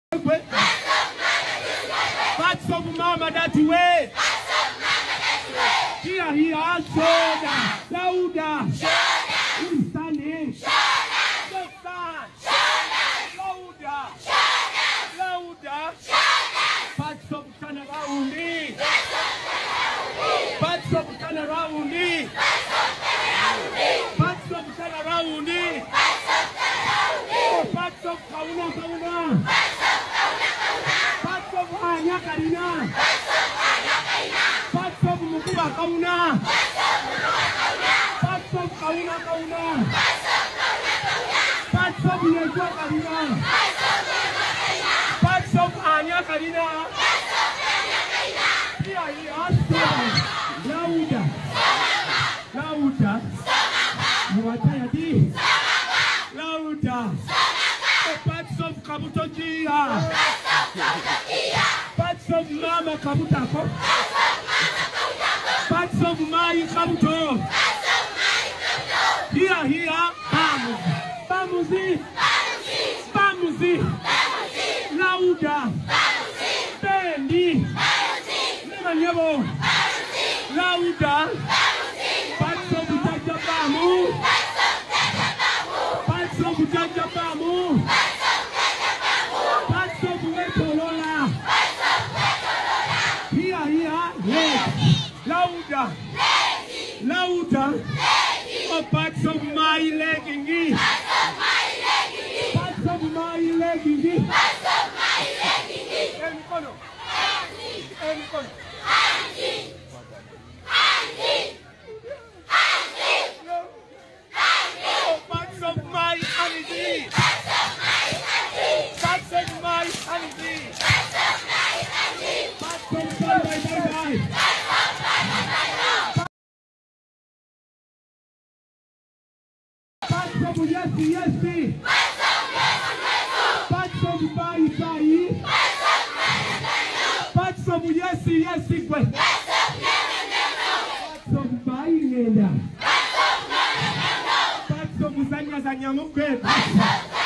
Parts of mama that way. Here he has shoulder, louder, who's standing, louder, parts of turn around me, parts of turn around me, parts of turn around me, parts of kauna, parts of anya karina, parts of mukuba kauna, parts of kauna, parts of yeshua karina, parts of anya karina, here he has louder, muatayati, louder, parts of kabutokia, parts of mama kabutako, parts of my kabuto, here, bamuzi, louder, bendi, nemanyebo, louder, parts of jajabamu, parts of jajabamu, parts of wetolola, here, louder, oh, parts of my legging, parts of my legging, Enkono. Oh, parts of my energy, parts of my energy, parts of bye. Parts of yes, parts of bye, parts of yes, parts of bye, parts of zanya mukwe.